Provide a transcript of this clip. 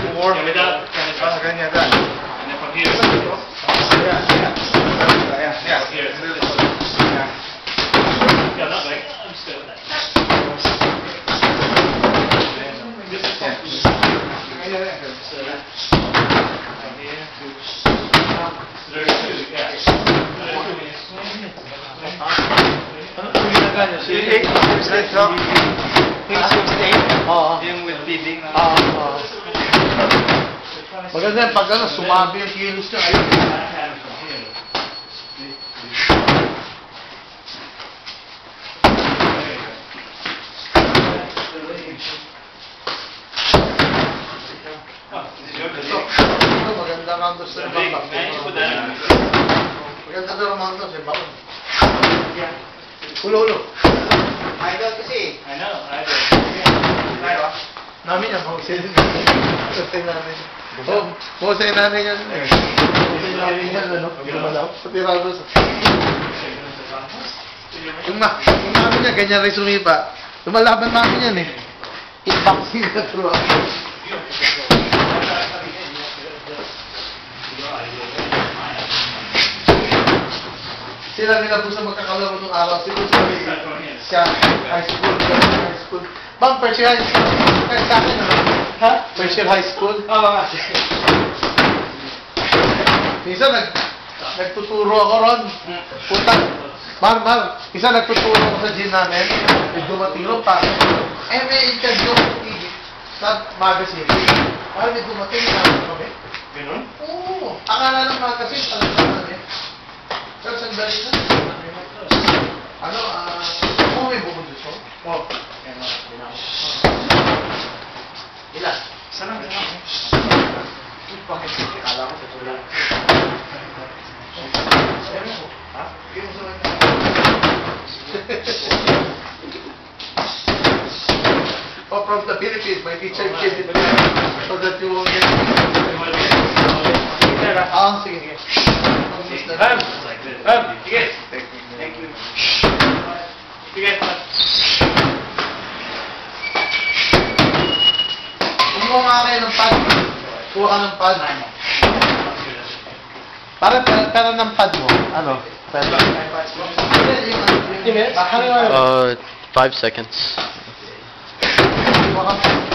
More. Yeah, without kind of Ganyan, that. and then from here. Yeah. Here. Yeah. Yeah, not like I'm still. This is so that from here to there two, yeah. Yung with feeding. Maganda yan, pag ano, sumabi yung kilos nyo, ayun. Ito, maganda nga gusto ng bakbak. Maganda daw naman ito, siya bakit. Ulo. Idol kasi. I know. Namin yan, mahusay din. Mahusay namin. Oo, mahusay namin yan. Mahusay namin yan, ano? Gumalaw. Pati Ramos. Yung namin niya, ganyan rin sumipa. Lumalaban namin yan eh. Kickboxing na throughout. Sila nila po sa magkakalaro nung araw. Sila siya, high school. Bang, first year high school. Kahit sa akin, ano? Ha? First year high school? Oo. Minsan, nagtuturo ako ron. Puta. Mar. Minsan, nagtuturo ako sa gym namin. May dumating ron pa. May interview ko sa TV. Sa magazine. May dumating namin kami. Ganun? Oo. Akala ng magazine, alam namin. Pero sandali na. Kung may bukod dito? Oo. Ilan? Sana ba? Bakit? Kala ko sa tulad. Ha? Yung sa from the Philippines, my teacher gave it so that you will get sige. Sige. Thank you. Sige. Kumuha nga kayo ng pad. Kuha ka ng pad. Para ng pad mo. Ano? 5 seconds. Kuha ka.